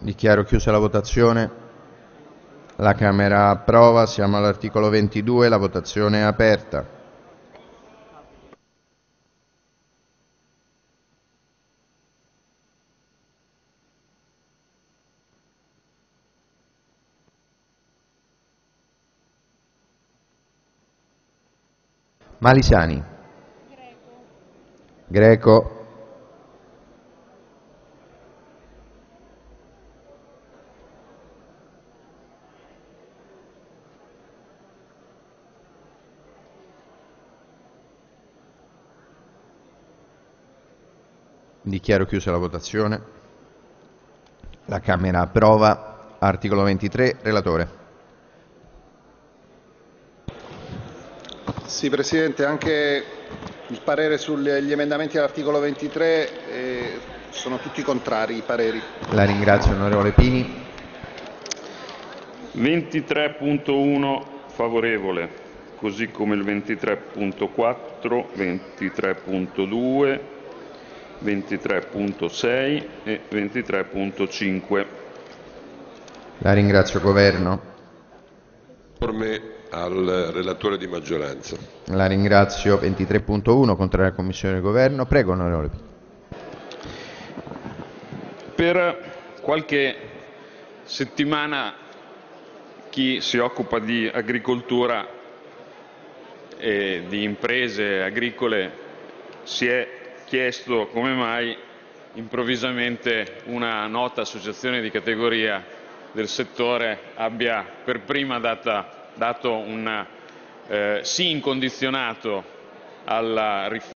Dichiaro chiusa la votazione. La Camera approva. Siamo all'articolo 22. La votazione è aperta. Malisani. Greco. Dichiaro chiusa la votazione. La Camera approva. Articolo 23. Relatore. Sì, Presidente, anche il parere sugli emendamenti all'articolo 23 sono tutti contrari i pareri. La ringrazio, onorevole Pini. 23.1 favorevole, così come il 23.4, 23.2, 23.6 e 23.5. La ringrazio, Governo. Al relatore di maggioranza. La ringrazio. 23.1, contrario alla Commissione del Governo. Prego, onorevole Pini. Per qualche settimana chi si occupa di agricoltura e di imprese agricole si è chiesto come mai improvvisamente una nota associazione di categoria del settore abbia per prima dato un sì incondizionato alla riforma